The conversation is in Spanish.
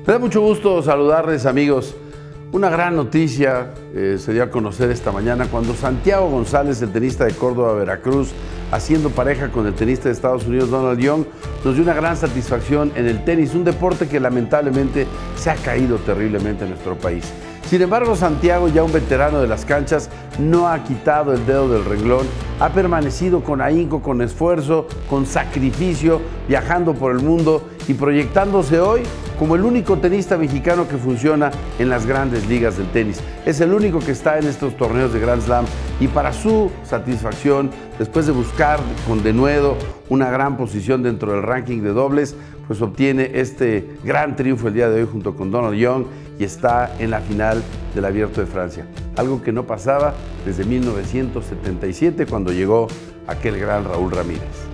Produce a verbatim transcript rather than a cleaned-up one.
Me da mucho gusto saludarles, amigos. Una gran noticia eh, se dio a conocer esta mañana cuando Santiago González, el tenista de Córdoba, Veracruz, haciendo pareja con el tenista de Estados Unidos, Donald Young, nos dio una gran satisfacción en el tenis, un deporte que lamentablemente se ha caído terriblemente en nuestro país. Sin embargo, Santiago, ya un veterano de las canchas, no ha quitado el dedo del renglón, ha permanecido con ahínco, con esfuerzo, con sacrificio, viajando por el mundo y proyectándose hoy como el único tenista mexicano que funciona en las grandes ligas del tenis. Es el único que está en estos torneos de Grand Slam y para su satisfacción, después de buscar con denuedo una gran posición dentro del ranking de dobles, pues obtiene este gran triunfo el día de hoy junto con Donald Young y está en la final del Abierto de Francia. Algo que no pasaba desde mil novecientos setenta y siete, cuando llegó aquel gran Raúl Ramírez.